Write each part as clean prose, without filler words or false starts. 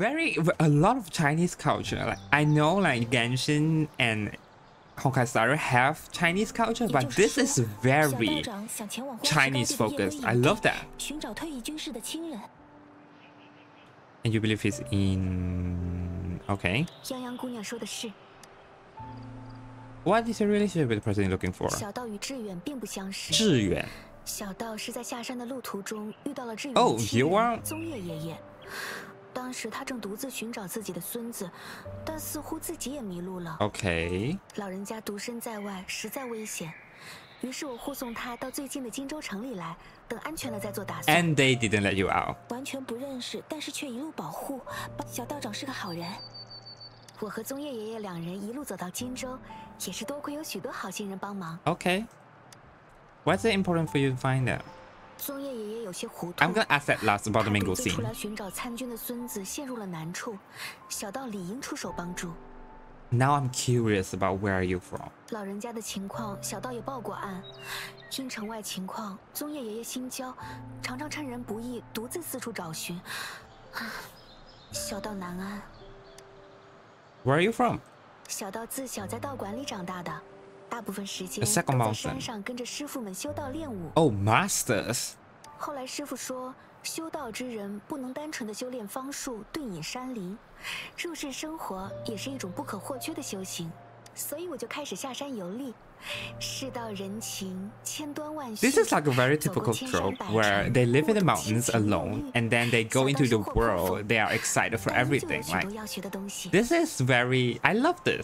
a lot of Chinese culture. Like I know like Genshin and Honkai Star have Chinese culture, but this is very Chinese focused. I love that. And you believe he's in... Okay. What is your relationship with the person you're looking for? 志远. 小道是在下山的路途中遇到了志远 Oh, you are... 宗岳爷爷。当时他正独自寻找自己的孙子，但似乎自己也迷路了。 Okay. 老人家独身在外，实在危险。于是我护送他到最近的荆州城里来，等安全了再做打算。 And they didn't let you out. 完全不认识，但是却一路保护。小道长是个好人。我和宗岳爷爷两人一路走到荆州，也是多亏有许多好心人帮忙。 Okay. What's it important for you to find out? 宗岳爷爷有些糊涂。 I'm gonna ask that last about the Mingo 他 scene. 出来寻找参军的孙子陷入了难处，小道理应出手帮助。 Now I'm curious about where are you from? 老人家的情况，小道也报过案。因城外情况，宗岳爷爷心焦，常常趁人不意，独自四处找寻。小道难安。 Where are you from? 小道自小在道馆里长大的，大部分时间 The second 都在 mountain. 山上跟着师傅们修道练武。 Oh, masters. 后来师傅说，修道之人不能单纯的修炼方术、遁隐山林，入世生活也是一种不可或缺的修行。所以我就开始下山游历，世道人情，千端万绪。 This is like a very typical trope where they live in the mountains alone and then they go into the world. They are excited for everything. Like, this is very... I love this.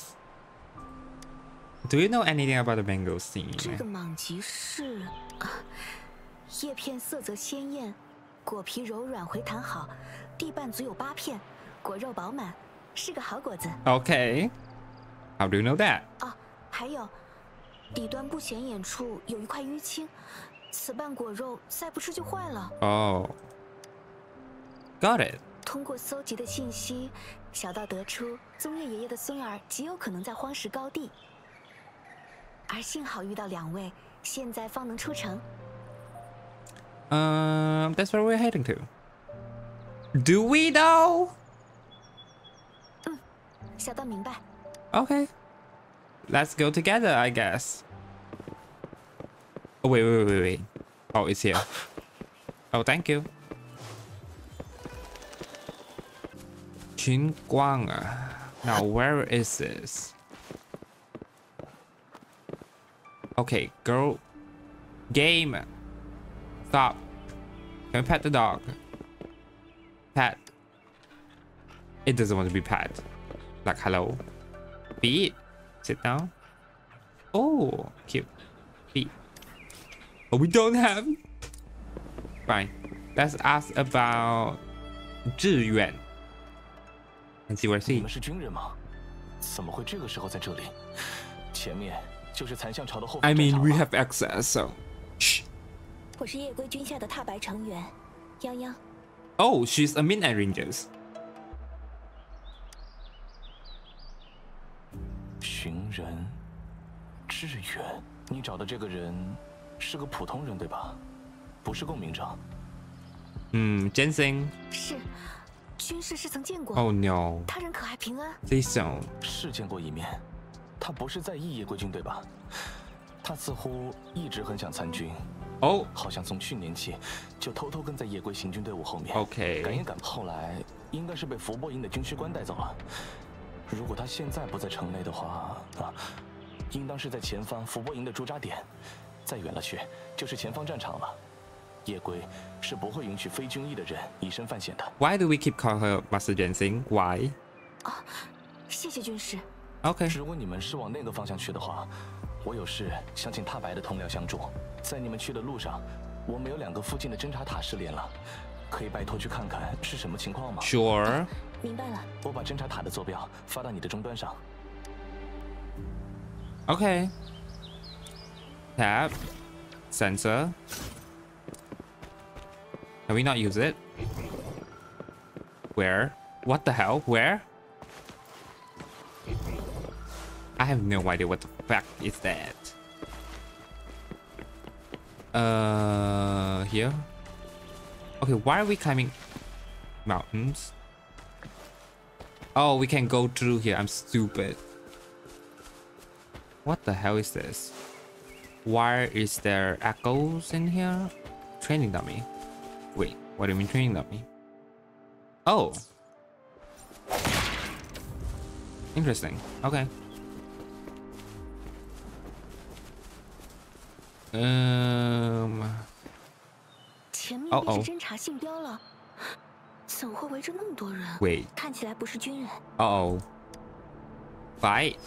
Do you know anything about the Mingo scene? 这个蟒集是，叶片色泽鲜艳，果皮柔软回弹好，地瓣足有8片，果肉饱满，是个好果子。 Okay. How do you know that? 啊，还有，底端不显眼处有一块淤青，此瓣果肉再不吃就坏了。 Oh. Got it. 通过搜集的信息，小道得出宗岳爷爷的孙儿极有可能在荒石高地，而幸好遇到2位，现在方能出城。 That's where we're heading to. Do we though? 小道明白。 Okay. Let's go together, I guess. Oh, wait. Oh, it's here. Oh, thank you. Qinguang. Now, where is this? Okay, girl. Game. Stop. Can we pet the dog? Pet. It doesn't want to be pet. Like, hello. Feet. Sit down. Oh, cute. Feet. Oh, we don't have. Fine. Let's ask about 志远 and see where he. 你们是军人吗？怎么会这个时候在这里？前面就是残相朝的后方 I 战 mean, 场 we 吗 have access, so. Shh. 我是夜归军下的踏白成员，泱泱。 Oh, she's a Midnight Rangers. 寻人，志远，你找的这个人是个普通人对吧？不是共鸣者。 Ginseng. 是，军事是曾见过。 Oh no. 他人可还平安？ Please don't. 是见过一面，他不是在意夜归军对吧？他似乎一直很想参军。 Oh. 好像从去年起就偷偷跟在夜归行军队伍后面。 Okay. 赶也赶，后来应该是被伏波营的军师官带走了。如果他现在不在城内的话，应当是在前方伏波营的驻扎点，再远了去就是前方战场了。夜归是不会允许非军医的人以身犯险的。 Why do we keep calling her Master Ginseng? Why? 谢谢军师。 Okay. 如果你们是往那个方向去的话，我有事想请踏白的同僚相助。在你们去的路上，我们有2个附近的侦察塔失联了，可以拜托去看看是什么情况吗？ Sure. 明白了。 我把侦察塔的坐标发到你的终端上。 Okay. Tab. Sensor. Can we not use it? Where? What the hell? Where? I have no idea what the fuck is that. Here? Okay, why are we climbing mountains? Oh, we can go through here. I'm stupid. What the hell is this? Why is there echoes in here? Training dummy. Wait, what do you mean training dummy? Oh. Interesting. Okay. Oh oh. Wait. Uh-oh. Fight.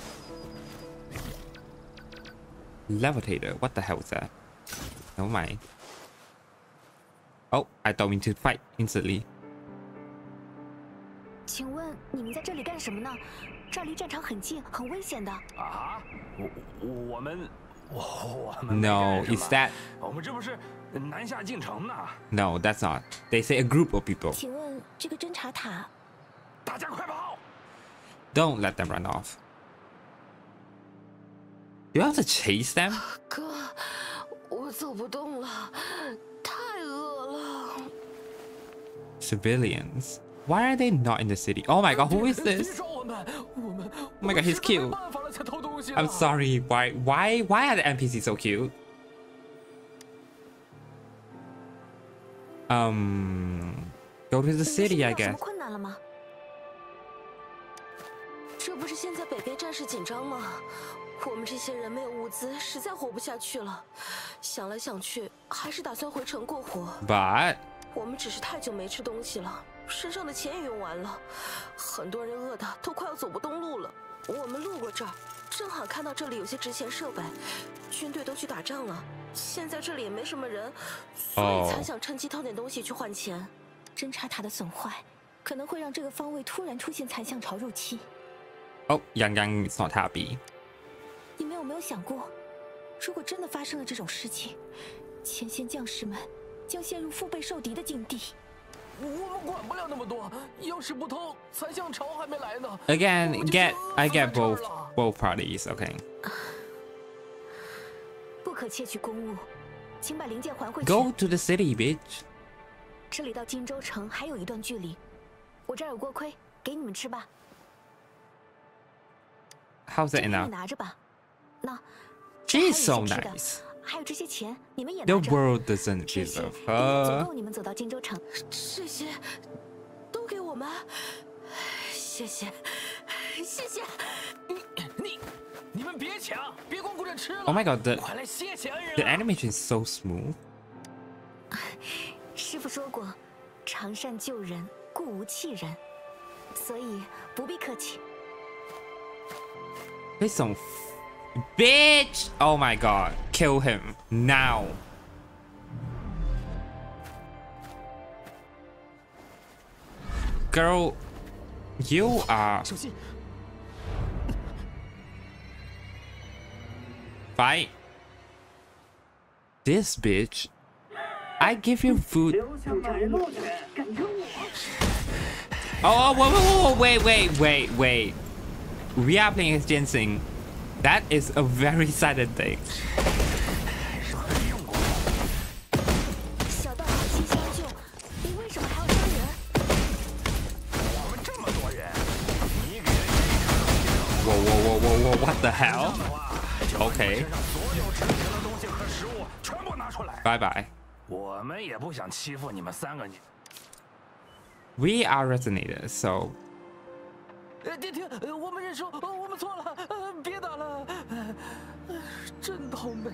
Levitator. What the hell is that? Never mind. Oh, I thought we need to fight instantly. 请问你们在这里干什么呢？这儿离战场很近，很危险的。 啊，我们 No, is that? 我们这不是南下进城呢？ No, that's not. They say a group of people. 请问这个侦察塔？ 大家快跑！ Don't let them run off. You have to chase them? 哥，我走不动了，太饿了。 Civilians. Why are they not in the city? Oh my god, who is this? Oh my god, he's cute. I'm sorry. Why are the NPCs so cute? Go to the city, I guess. 这不是现在北边战事紧张吗？我们这些人没有物资，实在活不下去了。想来想去，还是打算回城过活。 But 我们只是太久没吃东西了，身上的钱也用完了，很多人饿的都快要走不动路了。我们路过这儿，正好看到这里有些值钱设备，军队都去打仗了，现在这里也没什么人，所以才想趁机偷点东西去换钱。侦察塔的损坏可能会让这个方位突然出现残像潮入侵。 oh, Yang Yang is not happy. 你们有没有想过，如果真的发生了这种事情，前线将士们将陷入腹背受敌的境地。 我们管不了那么多，要是不偷，残像潮还没来呢。 Again, I get both parties. Okay. 不可窃取公物，请把零件还回去。 Go to the city, bitch. 这里到荆州城还有一段距离，我这儿有锅盔，给你们吃吧。 How's that enough? 拿着吧。那 She's so nice. 还有这些钱，你们也拿 The 着。 world doesn't deserve 足 her. 够你们走到荆州城。这些都给我们，谢谢，谢谢。 你们别抢，别光顾着吃了。 Oh my god, 快来谢谢恩人。 the animation is so smooth. 师傅说过，常善救人，故无弃人，所以不必客气。 This some bitch. Oh my god, kill him now. Girl, you are. 小心！ Fight. This bitch. I give you food. Oh, whoa, wait. We are playing as Ginseng. That is a very sad thing. 小道好心相救，你为什么还要杀人？ 我们这么多人，你给人家 Whoa, what the hell? Okay. 所有值钱的东西和食物全部拿出来。 Bye bye. 我们也不想欺负你们三个。 We are resonators, so. 停！我们认输，我们错了，别打了，真倒霉。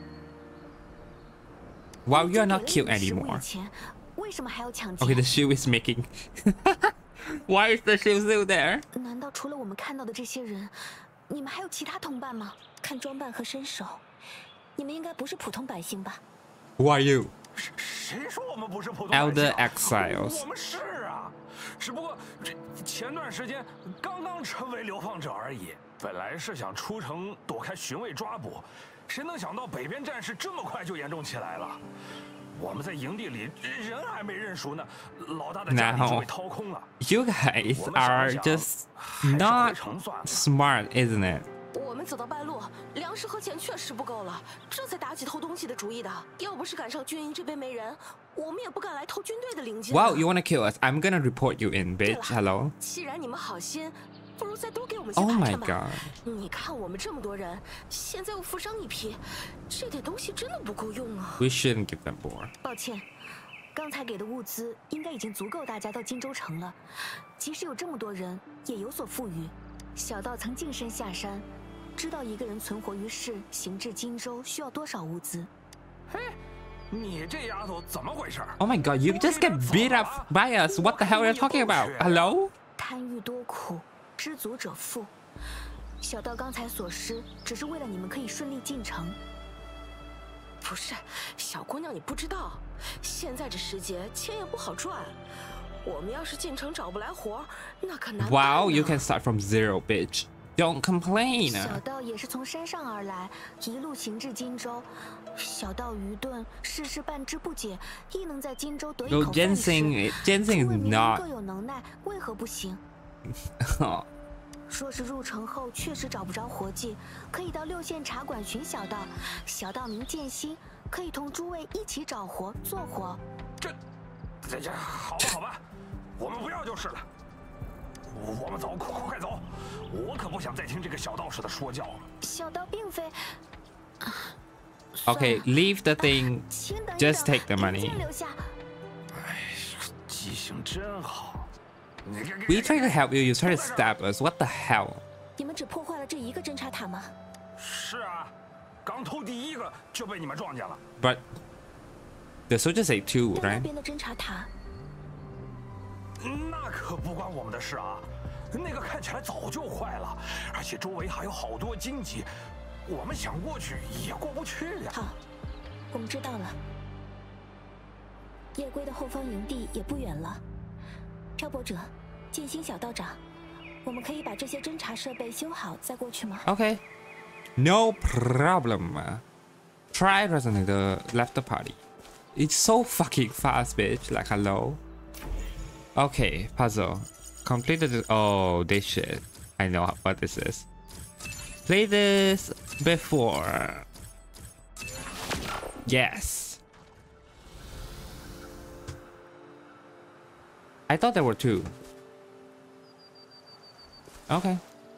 Well, you're not cute anymore. 为什么还要抢劫？ Okay, the shoe is making. Why is the shoe still there? 难道除了我们看到的这些人，你们还有其他同伴吗？看装扮和身手，你们应该不是普通百姓吧？ Who are you? 谁说我们不是普通 Elder 百姓 exiles. 我们是啊，只不过前段时间刚刚成为流放者而已。本来是想出城躲开巡卫抓捕，谁能想到北边战事这么快就严重起来了？我们在营地里人还没认熟呢，老大的家里就被掏空了。 You guys are just not smart, isn't it? 我们走到半路，粮食和钱确实不够了，这才打起偷东西的主意的。要不是赶上军营这边没人，我们也不敢来偷军队的零件。 Wow, you wanna kill us? I'm gonna report you in, bitch. Hello. 既然你们好心，不如再多给我们些 Oh 盘 my 缠吧。 god. 你看我们这么多人，现在又负伤一批，这点东西真的不够用啊。 We shouldn't give them more. 抱歉，刚才给的物资应该已经足够大家到荆州城了。即使有这么多人，也有所富裕。小道曾净身下山，知道一个人存活于世，行至荆州需要多少物资。 嘿，你这丫头怎么回事 Oh my god, you just get beat up by us. What the hell are you talking about? Hello? 贪欲多苦，知足者富。小道刚才所施，只是为了你们可以顺利进城。 不是，小姑娘，你不知道，现在这时节钱也不好赚。我们要是进城找不来活，那可难办呢。 Wow, you can start from zero, bitch. Don't complain. 小道也是从山上而来，一路行至荆州。小道愚钝，世事半知不解，亦能在荆州得一 No, 口饭吃。 Ginseng 诸位 is 明人 not. 各有能耐，为何不行？若是入城后确实找不着活计，可以到6县茶馆寻小道。小道名建新，可以同诸位一起找活做活。 这好吧好吧，我们不要就是了。我们走，快走！我可不想再听这个小道士的说教了。 小道并非。 Okay, leave the thing. 请等一等 Just take the 银 money. 剑留下。 哎，记性真好。 We try to help you, you try to stab us. What the hell? 你们只破坏了这一个侦察塔吗？ 是啊，刚偷第一个就被你们撞见了。 But the soldiers say two, 对那 right? 边的侦察塔， 那可不关我们的事啊，那个看起来早就坏了，而且周围还有好多荆棘，我们想过去也过不去呀。 好，我们知道了。夜归的后方营地也不远了。漂泊者，剑心小道长，我们可以把这些侦察设备修好再过去吗？ Okay. No problem. Try resonator left the party. It's so fucking fast, bitch. Like, hello. Okay, puzzle. Completed. Oh, this shit. I know what this is. Play this before. Yes. I thought there were two. Okay.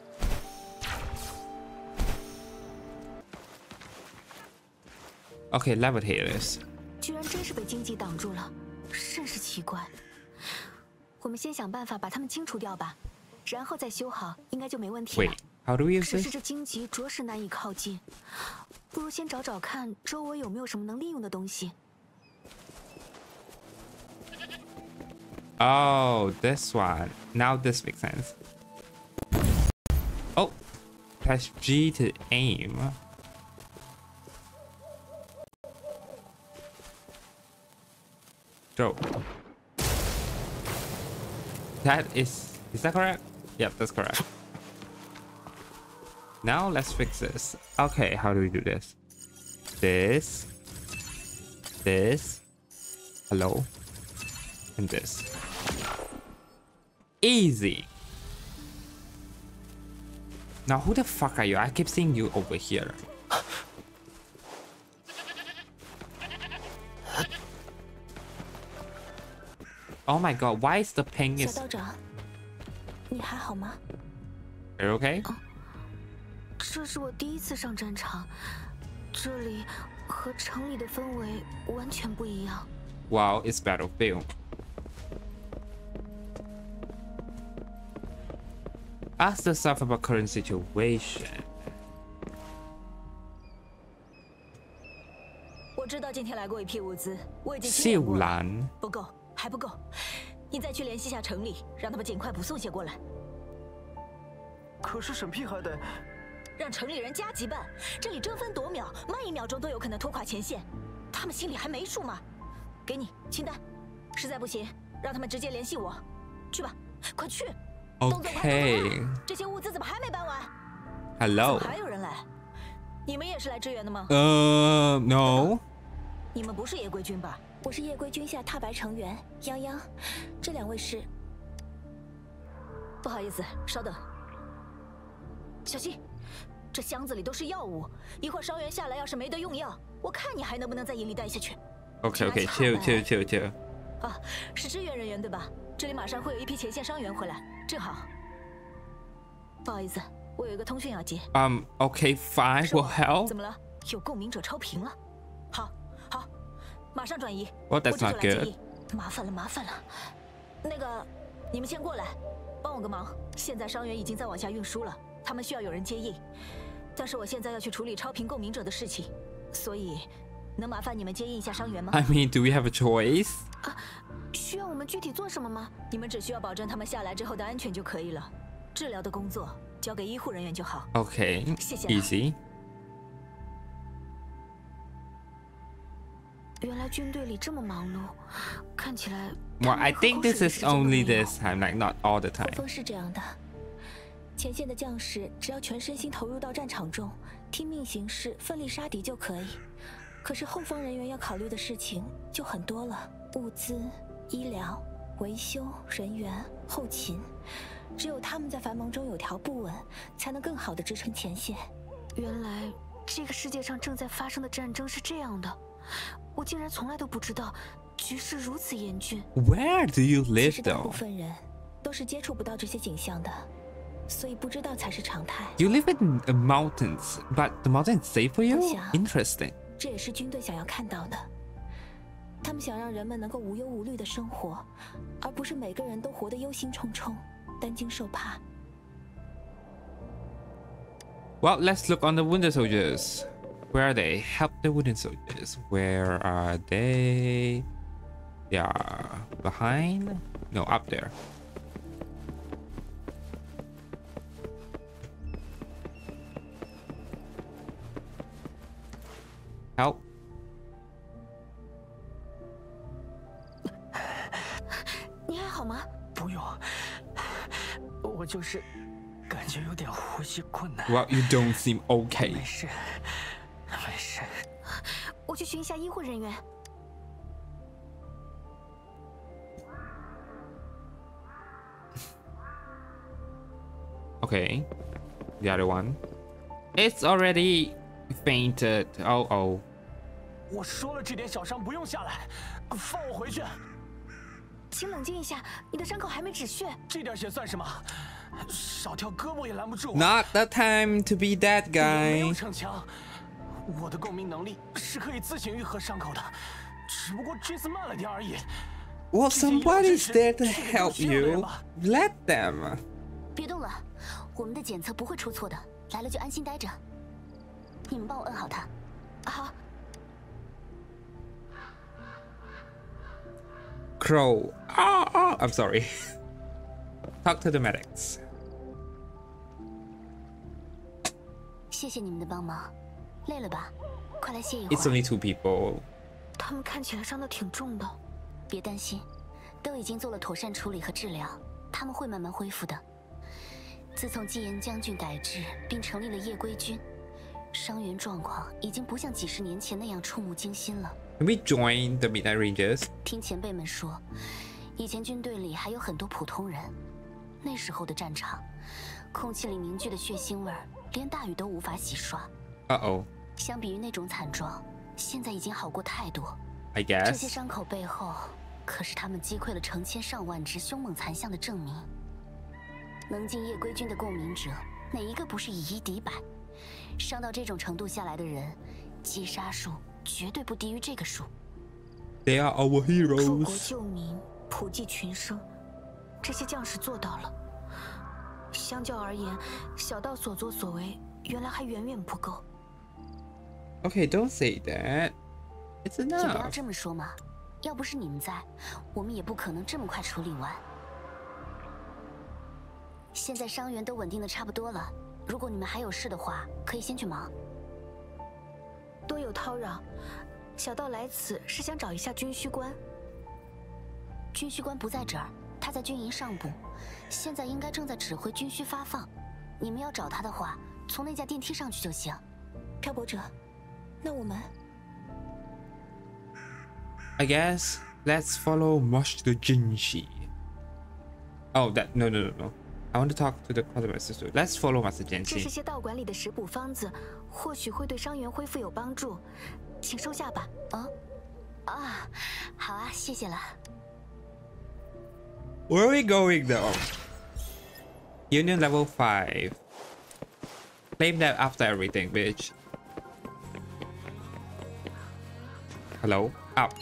Okay, levitators. 居然真是被荆棘挡住了，甚是奇怪。我们先想办法把它们清除掉吧，然后再修好，应该就没问题了。 Wait, how do we use 只是 this? 这荆棘着实难以靠近，不如先找找看周围有没有什么能利用的东西。 Oh, this one. Now this makes sense. Oh, press G to aim. Throw. That is that correct? Yep, that's correct. Now let's fix this. Okay, how do we do this? This. Hello. And this. Easy. Now who the fuck are you? I keep seeing you over here. Oh my god, why is the ping 小 is... 道长，你还好吗？ Are you okay? 这是我第一次上战场，这里和城里的氛围完全不一样。 Wow, it's battlefield. Ask yourself about current situation. 我知道今天来过一批物资，我已经清点过了， 秀兰， 不够，还不够。你再去联系下城里，让他们尽快补送些过来。 可是审批还得让城里人加急办，这里争分夺秒，慢1秒钟都有可能拖垮前线，他们心里还没数吗？给你清单，实在不行，让他们直接联系我。去吧，快去！动作快，动作 Okay. 快！这些物资怎么还没搬完？ Hello. 怎么还有人来？你们也是来支援的吗？ No. 你们不是夜归军吧？ 我是夜归军下踏白成员泱泱，这2位是。 不好意思，稍等。小心， 这箱子里都是药物，一会儿伤员下来要是没得用药，我看你还能不能在营里待下去。 OK，chill。 啊，是支援人员对吧？这里马上会有一批前线伤员回来，正好。不好意思，我有一个通讯要接。 OK，fine，will help。 怎么了？有共鸣者超频了。好，马上转移。 Well, that's not good。 麻烦了。那个，你们先过来，帮我个忙。现在伤员已经在往下运输了，他们需要有人接应。但是我现在要去处理超频共鸣者的事情，所以能麻烦你们接应一下伤员吗 ？I mean, do we have a choice？ 需要我们具体做什么吗？ 你们只需要保证他们下来之后的安全就可以了。治疗的工作交给医护人员就好。 OK， 谢谢。 Easy。 原来军队里这么忙碌，看起来。 Well, I think this is only this time, like not all the time. 风是这样的，前线的将士只要全身心投入到战场中，听命行事，奋力杀敌就可以。可是后方人员要考虑的事情就很多了，物资、医疗、维修人员、后勤，只有他们在繁忙中有条不紊，才能更好的支撑前线。原来这个世界上正在发生的战争是这样的，我竟然从来都不知道，局势如此严峻。 Where do you live 其实大部 though? 分人都是接触不到这些景象的，所以不知道才是常态。 You live in the mountains, but the mountains safe for you? 我想 Interesting. 这也是军队想要看到的。他们想让人们能够无忧无虑的生活，而不是每个人都活得忧心忡忡、担惊受怕。 Well, let's look on the wounded soldiers. Where are they? Help the wounded soldiers. Where are they? They are behind? No, up there. Help. 你还好吗？ 不用，我就是感觉有点呼吸困难。 Well, you don't seem okay. 没事，没事。 我去寻一下医护人员。 Okay. The other one. It's already fainted. Oh, oh. 我说了，这点小伤不用下来，放我回去。 请冷静一下，你的伤口还没止血。 这点血算什么？少条胳膊也拦不住。 Not the time to be that 没有 guy. 逞强，我的共鸣能力是可以自行愈合伤口的，只不过这次慢了点而已。 Well, somebody's there to help you. Let them. 别动了，我们的检测不会出错的，来了就安心待着。你们帮我摁好它。 好。 Crow. I'm sorry. Talk to the medics. 谢谢你们的帮忙，累了吧？快来歇一会 It's 儿。 only 2 people. 他们看起来伤得挺重的。 别担心，都已经做了妥善处理和治疗，他们会慢慢恢复的。自从基岩将军改制并成立了夜归军，伤员状况已经不像几十年前那样触目惊心了。 Can we join the Midnight Rangers? 听前辈们说，以前军队里还有很多普通人，那时候的战场，空气里凝聚的血腥味儿，连大雨都无法洗刷。 Uh-oh. 相比于那种惨状，现在已经好过太多。 I 这些 guess. 伤口背后，可是他们击溃了成千上万只凶猛残象的证明。能进夜归军的共鸣者，哪一个不是以一敌百？伤到这种程度下来的人，击杀数绝对不低于这个数。 They are our 救国 heroes. 救民，普济群生，这些将士做到了。相较而言，小道所作所为原来还远远不够。 Okay, don't say that. It's 也不要 enough. 这么说嘛，要不是你们在，我们也不可能这么快处理完。现在伤员都稳定的差不多了，如果你们还有事的话，可以先去忙。 多有叨扰，小道来此是想找一下军需官。 军需官不在这儿，他在军营上部，现在应该正在指挥军需发放。你们要找他的话，从那架电梯上去就行。 漂泊者，那我们 I guess let's follow Master Jinshi. Oh, that no. I want to talk to the quartermaster. Let's follow Master 这是 Jianxin. 些道馆里的食补方子，或许会对伤员恢复有帮助，请收下吧。 好啊，谢谢了。 Where are we going though? Union level 5. Claim that after everything, bitch. Hello? Up.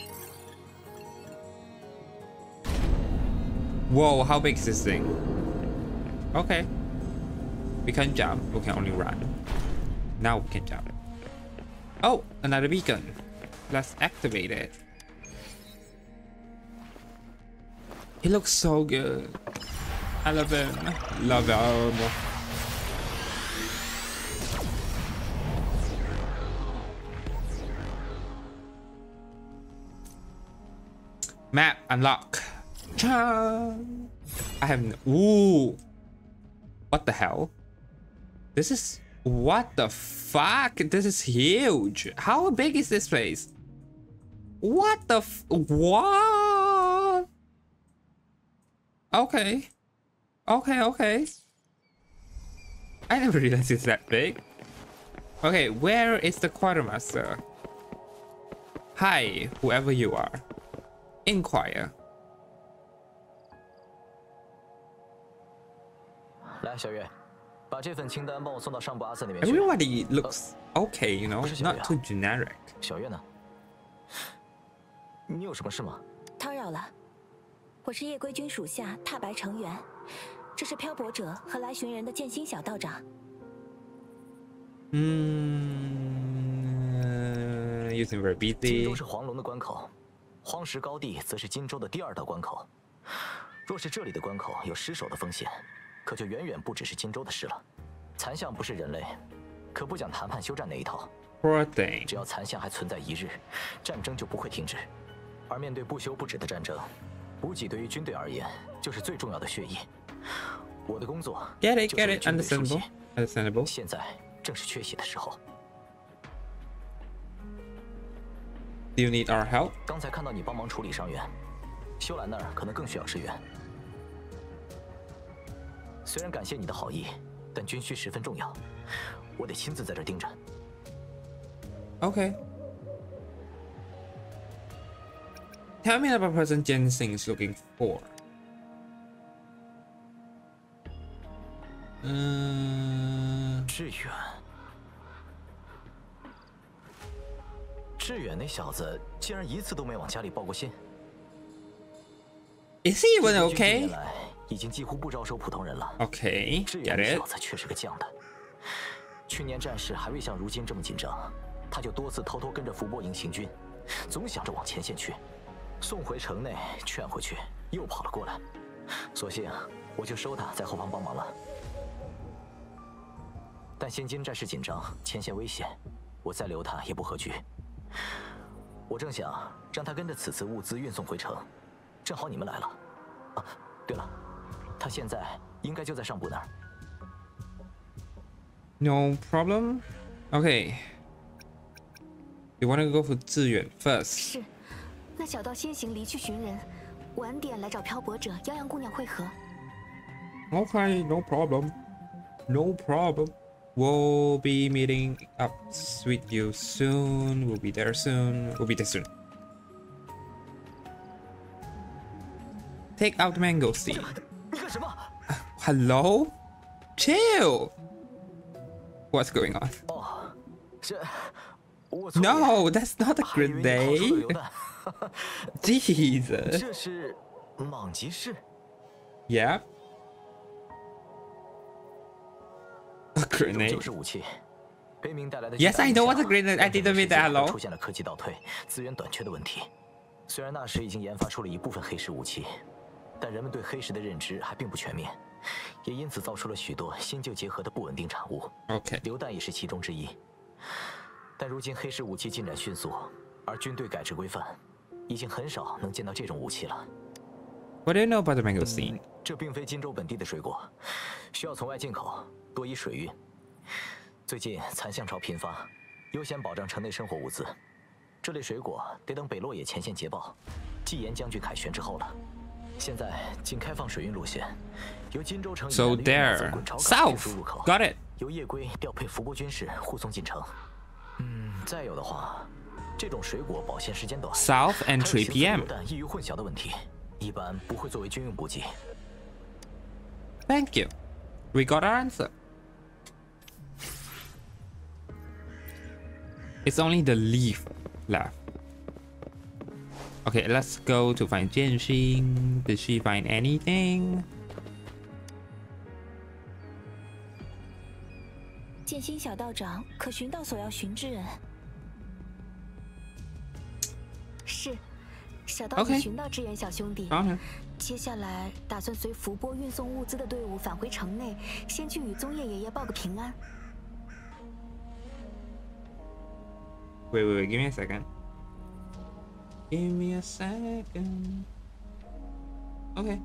Whoa, how big is this thing? Okay. We can jump, we can only run. Now we can jump. Oh, another beacon. Let's activate it. He looks so good. I love him. Love him. Map unlock. I have no. Ooh. What the hell? This is. What the fuck? This is huge. How big is this place? What the what? Okay. Okay. I never realized it's that big. Okay, where is the quartermaster? Hi, whoever you are. Inquire. 来，小月，把这份清单帮我送到上部阿瑟那边去。 Everybody looks okay, you know, not too generic. 小月呢？你有什么事吗？ 叨扰了，我是夜归军属下踏白成员，这是漂泊者和来寻人的剑心小道长。 Using very 荆 busy. 州是黄龙的关口，荒石高地则是荆州的第2道关口。若是这里的关口有失守的风险，可就远远不只是荆州的事了。残像不是人类，可不讲谈判休战那一套。 Poor thing. 只要残像还存在一日，战争就不会停止。而面对不休不止的战争，补给对于军队而言就是最重要的血液。我的工作 Get 就 it, 是 get 为 it. 军队输血 Understandable. 现在正是缺血的时候。 Do you need our help? 刚才看到你帮忙处理伤员，修兰那儿可能更需要支援。虽然感谢你的好意，但军需十分重要，我得亲自在这儿盯着。 Okay. Tell me about the person Jianxin is looking for. 志远那小子竟然一次都没往家里报过信。 Is he even 近年 okay? 来已经几乎不招收普通人了。 Okay, 志 get 远那 it. 小子却是个犟的。去年战事还未像如今这么紧张，他就多次偷偷跟着伏波营行军，总想着往前线去。送回城内，劝回去，又跑了过来。索性我就收他在后方帮忙了。但现今战事紧张，前线危险，我再留他也不合局。我正想让他跟着此次物资运送回城，正好你们来了。啊，对了，他现在应该就在上部那儿。 No problem. Okay. You want to go for 志远 first? 是，那小道先行离去寻人，晚点来找漂泊者妖阳姑娘会合。 Okay, no problem. No problem. We'll be meeting up with you soon. We'll be there soon. We'll be there soon. Take out the mango seed. 你干什么？ Hello? Chill. What's going on? 哦，这我 No, that's not a good day. Jesus. 这是莽吉士。 Yeah. A 这 grenade. 就是武器。悲鸣带来的 Yes, I know what's a grenade. I didn't mean that. Hello. 出现了科技倒退、资源短缺的问题。虽然那时已经研发出了一部分黑石武器，但人们对黑石的认知还并不全面，也因此造出了许多新旧结合的不稳定产物。 Okay. 榴弹也是其中之一。但如今黑石武器进展迅速，而军队改制规范，已经很少能见到这种武器了。 What do you know about the mango seed? 这并非荆州本地的水果，需要从外进口，多以水运。最近残象潮频发，优先保障城内生活物资。这类水果得等北洛野前线捷报，纪言将军凯旋之后了。现在仅开放水运路线， So there, south. Got it. 由夜归调配伏波军士护送进城。再有的话，这种水果保鲜时间短 South and 3 p.m. 弹易于混淆的问题，一般不会作为军用补给。 Thank you. We got our answer. It's only the leaf left. Okay, let's go to find Jianxing. Did she find anything? 剑心小道长，可寻到所要寻之人？ 是，小道已寻到支援小兄弟。接下来打算随伏波运送物资的队伍返回城内，先去与宗叶爷爷报个平安。 Wait, give me a second. Give me a second. Okay.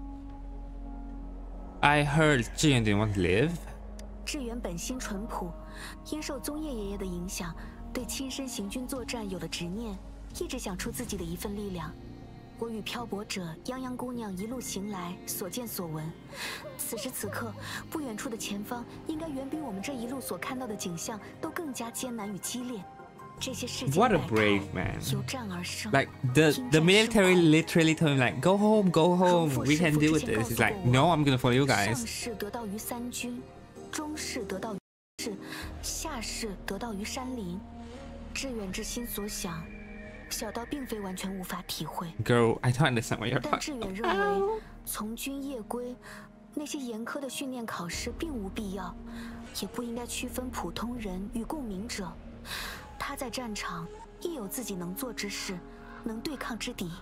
I heard 志远 didn't want to live. 志远本心淳朴，因受宗叶爷爷的影响，对亲身行军作战有了执念，一直想出自己的一份力量。我与漂泊者泱泱姑娘一路行来，所见所闻，此时此刻，不远处的前方应该远比我们这一路所看到的景象都更加艰难与激烈。这些事情 What a brave man! 由战而生。 Like the military literally told him like, go home, we can deal with this. He's like, no, I'm gonna follow you guys. 上士得道于三军，中士得道于士，下士得道于山林。志远之心所想，小道并非完全无法体会。 Girl, I don't understand what you're 但 talking. 志远认为，从军夜归，那些严苛的训练考试并无必要，也不应该区分普通人与共鸣者。他在战场亦有自己能做之事，能对抗之敌。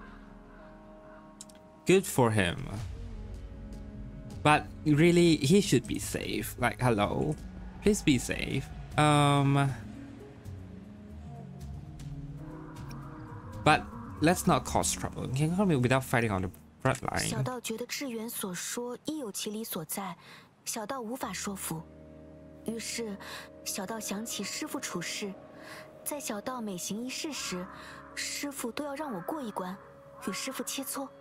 Good for him. But really, he should be safe. Like, hello, please be safe. But let's not cause trouble. You can come without fighting on the front 小 line. 道觉得志远所说亦有其理所在，小道无法说服。于是，小道想起师父处事，在小道每行一事时，师父都要让我过一关，与师父切磋。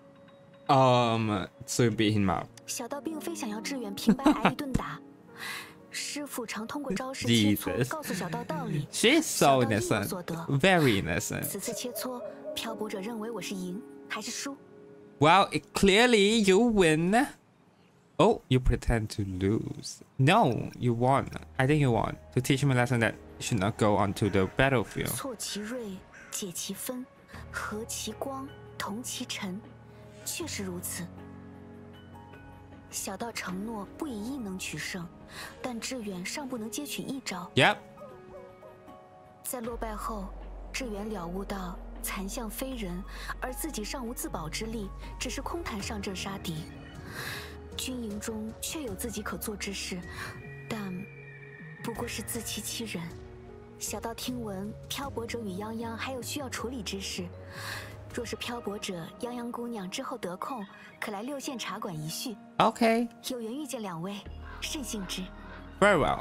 So beat him up. 小道并非想要志远平白挨一顿打，师父常通过招式切磋告诉小道道理。 She's so innocent, very innocent. 此次切磋，漂泊者认为我是赢还是输？ Well, clearly you win. Oh, you pretend to lose. No, you won. I think you won. To teach him a lesson that he should not go onto the battlefield. 挫其锐，解其分，和其光，同其尘，确实如此。小道承诺不以一能取胜，但志远尚不能接取一招。 Yep. 在落败后，志远了悟到残像非人，而自己尚无自保之力，只是空谈上阵杀敌。军营中确有自己可做之事，但不过是自欺欺人。小道听闻漂泊者与泱泱还有需要处理之事，若是漂泊者、泱泱姑娘之后得空，可来六县茶馆一叙。 Okay. 有缘遇见两位，甚幸之。 Very well.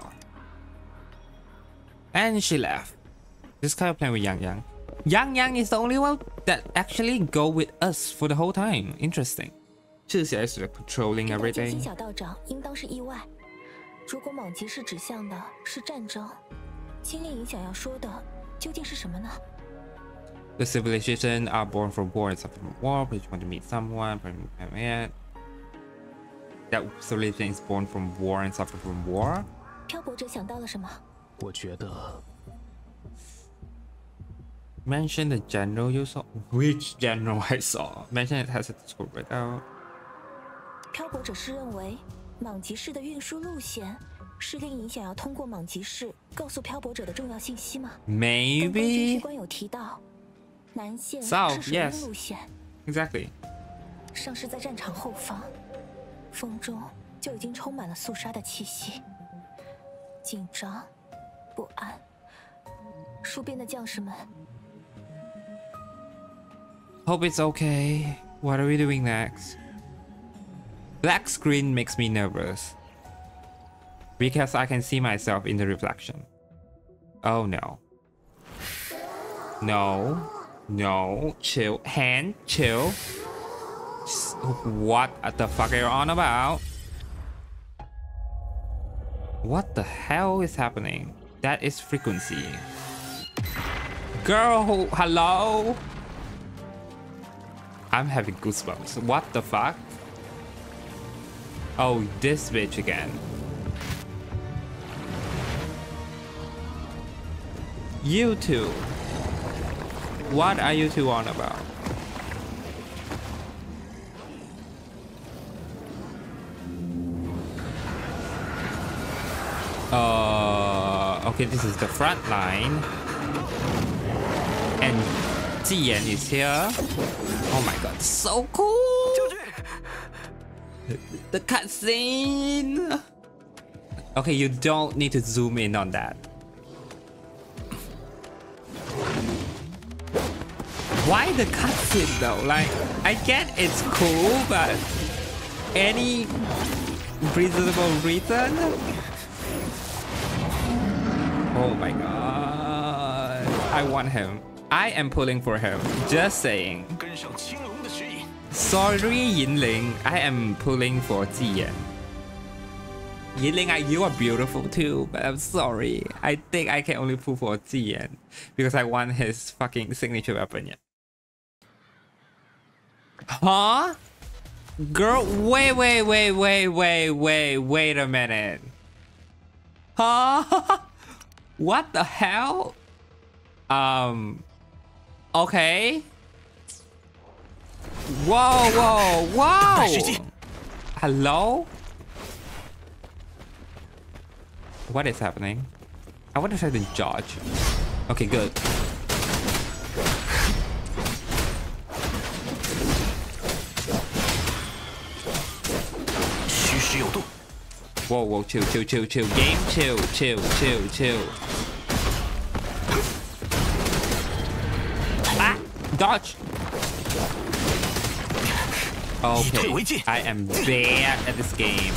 And she left. This guy playing with Yang Yang. Yang Yang is the only one that actually go with us for the whole time. Interesting. She is like patrolling every 剑 day. 心小道长应当是意外。如果莽吉士指向的是战争，金令影想要说的究竟是什么呢？ The civilization are born from war and suffer from war, but you want to meet someone. That civilization is born from war and suffer from war. 漂泊者想到了什么？ 我觉得 Mention the general you saw. Which general I saw? Mention it has a school breakout. 漂泊者是认为莽吉士的运输路线是令影想要通过莽吉士告诉漂泊者的重要信息吗？刚刚军区 Maybe. 官有提到，南线 South, 是水运 yes. 路线， Exactly. 上士在战场后方，风中就已经充满了肃杀的气息，紧张、不安。戍边的将士们 Hope it's okay. What are we doing next? Black screen makes me nervous because I can see myself in the reflection. Oh no. No. No. Chill. Hand. Chill. What the fuck are you on about? What the hell is happening? That is frequency. Girl, hello? I'm having goosebumps. What the fuck? Oh, this bitch again. You two. What are you two on about? Okay, this is the front line. And Jiyan is here. Oh my god, so cool! The cutscene! Okay, you don't need to zoom in on that. Why the cutscene though? Like, I get it's cool, but any reasonable reason? Oh my god. I want him. I am pulling for him. Just saying. Sorry, Yinling. I am pulling for Jiyan. Yinling, you are beautiful too, but I'm sorry. I think I can only pull for Jiyan because I want his fucking signature weapon yet. Huh? Girl, wait a minute. Huh? What the hell? Okay. Whoa. Hello? What is happening? I want to try to dodge. Okay, good. Whoa, chill. Game, chill. Ah, dodge. Okay, I am bad at this game.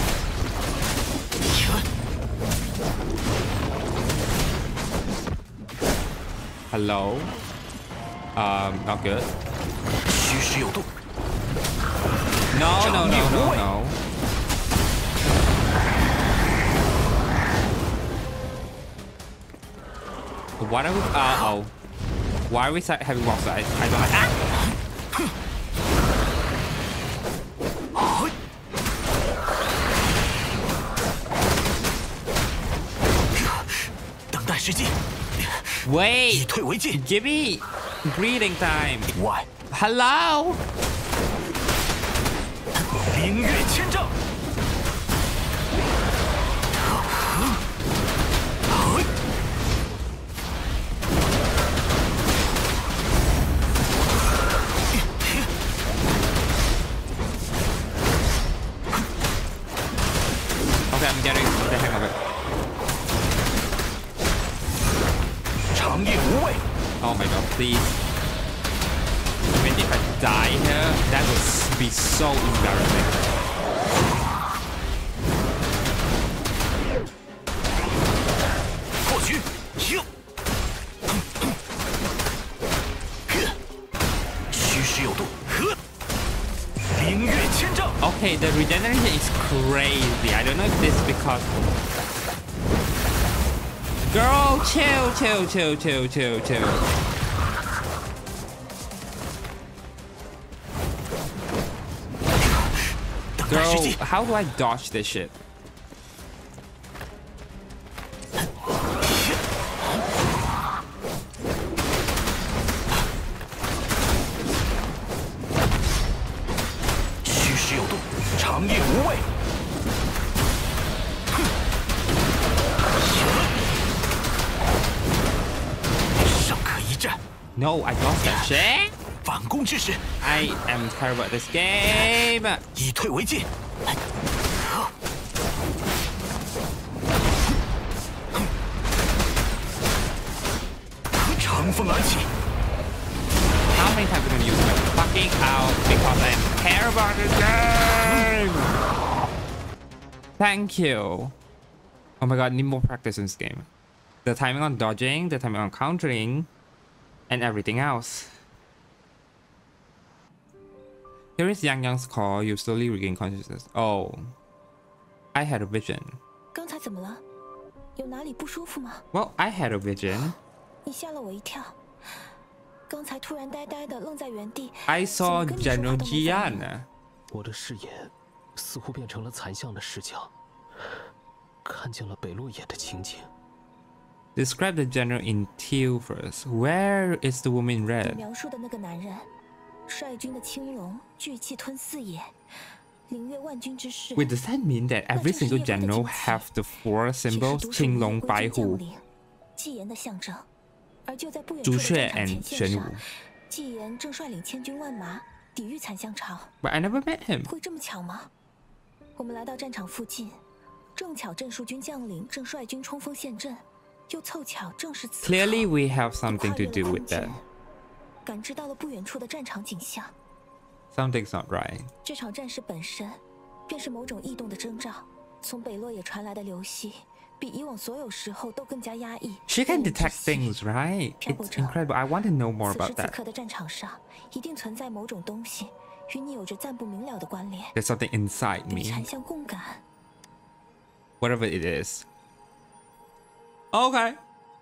Hello? Not good. No. What are we? Why are we having walk sides? I don't like. Wait! Give me breathing time. Why? Hello? Okay, I'm getting the hang of it. Oh my god, please. I mean, if I die here, that would be so embarrassing. Okay, the regeneration is crazy. I don't know if this is because... Girl, chill. Girl, how do I dodge this shit? No, I lost that shit. I am terrible at this game. How many times am I gonna use my fucking out because I'm terrible at this game? Thank you. Oh my god, I need more practice in this game. The timing on dodging, the timing on countering, and everything else. Here is Yang Yang's call. You slowly regain consciousness. Oh, I had a vision. 刚才怎么了？有哪里不舒服吗？ Well, I had a vision. 你吓了我一跳。刚才突然呆呆的愣在原地。 I saw General Jian. 我的视野似乎变成了残像的视角，看见了北路野的情景。 Describe the general in teal first. Where is the woman in 你 red? 描述的那个男人，率军的青龙，巨气吞四野，凌越万军之势。 Wait, does that mean that every single general have the 4 symbols? 青龙、白虎、 纪言的象征。而就在不远朱处的雀战场 and 前线玄武上，纪言正率领千军万马抵御残象潮。 But I never met him. 会这么巧吗？我们来到战场附近，正巧郑树军将领正率军冲锋陷阵，又凑巧正是此刻。 Clearly, we have something to do with that. 感知到了不远处的战场景象。 Something's not right. 这场战事本身，便是某种异动的征兆。从北洛也传来的流息，比以往所有时候都更加压抑。 She can detect things, right? It's incredible. I want to know more 此时 about 此 that. 刻的战场上，一定存在某种东西，与你有着暂不明了的关联。 There's something inside 与 me. 禅相共感。 Whatever it is. Okay.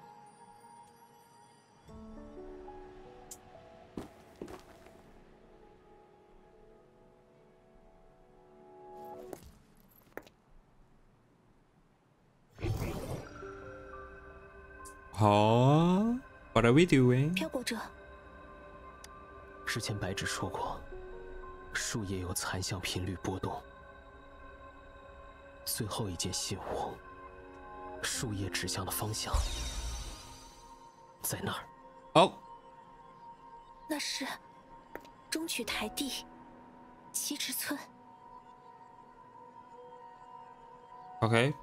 Oh, what are we doing? 漂泊者， 之前白纸说过，树叶有残像频率波动。最后一件信物，树叶指向的方向，在那儿。 Oh, 那是中曲台地西池村。 okay.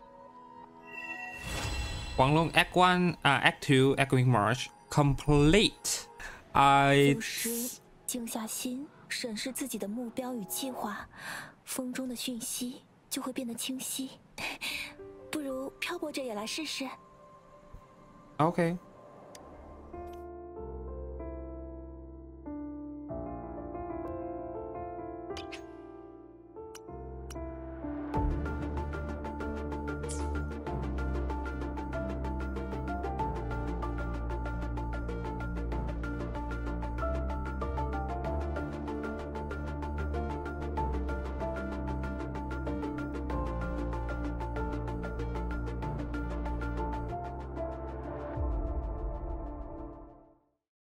Guanglong Act 1, Act 2, Echoing March complete. 有时静下心，审视自己的目标与计划，风中的讯息就会变得清晰。不如漂泊者也来试试。 Okay.